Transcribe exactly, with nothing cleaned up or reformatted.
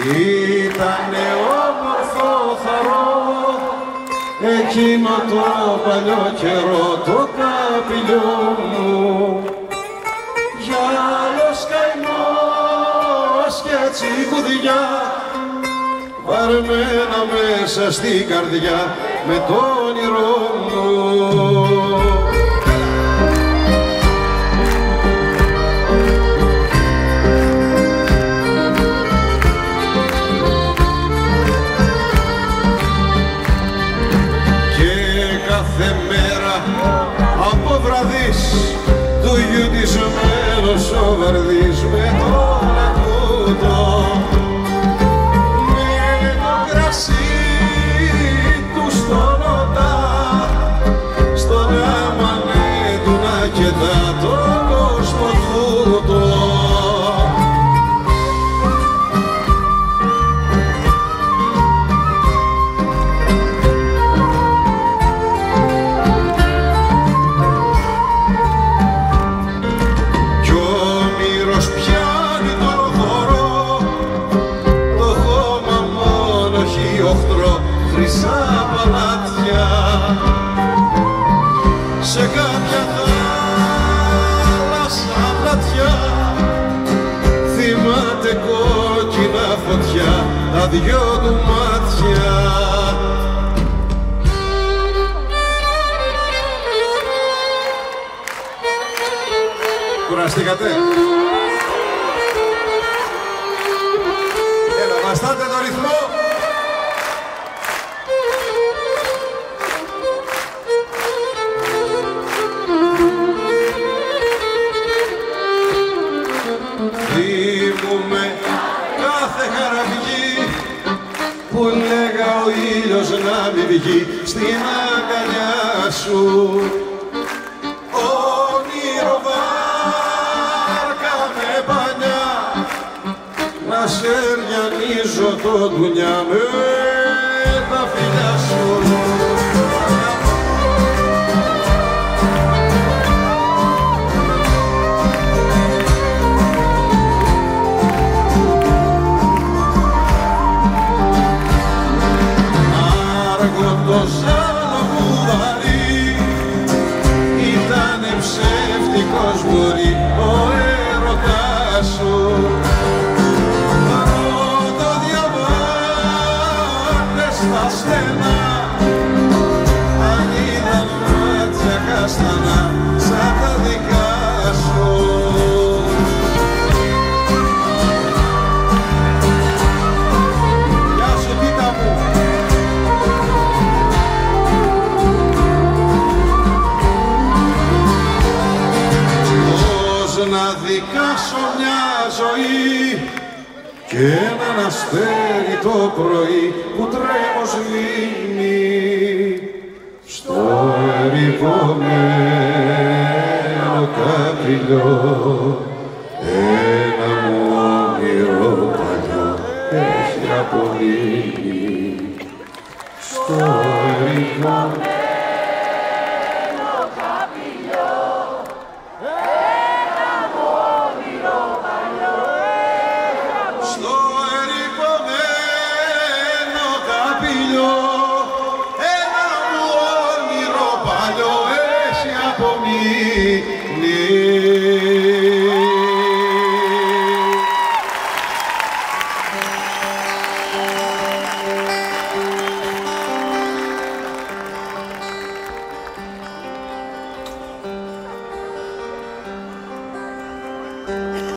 Ήτανε όμορφο θαρό εκείνο το παλιό καιρό το καπηλιό μου, γυάλος καημός και τσικουδιά βαρμένα μέσα στην καρδιά με το όνειρό μου. Κάθε μέρα από βραδείς του γιου της μένος ο βαρδής με το λαγούτο, με το κρασί του στον οτά, στον άμανε του να κετά τον κόσμο τούτο. Χρυσά παλάτια σε κάποια θάλασσα πλατιά θυμάται κόκκινα φωτιά τα δυο του μάτια. Κουραστήκατε? Έλα, βαστάτε το ρυθμό. Θυμούμαι κάθε χαραυγή που λέγα ο ήλιος να μην βγει στην αγκαλιά σου. Όνειρο βάρκα με πανιά να σε ριανίζω το δουλειά με τα φιλιά σου. Το ζάλο που βαρύ ήτανε ψεύτικος μπορεί ο έρωτας σου. Πρώτο διαβάτες στα στενά αν είδαν μάτια καστανά σαν τα δικά σου. Γεια σου τίτα μου. Να δικάσω μια ζωή και έναν αστέρι το πρωί που τρέμω σβήνει στο ερειπωμένο καπηλιό ένα μου όνειρο παλιό έχει απομείνει.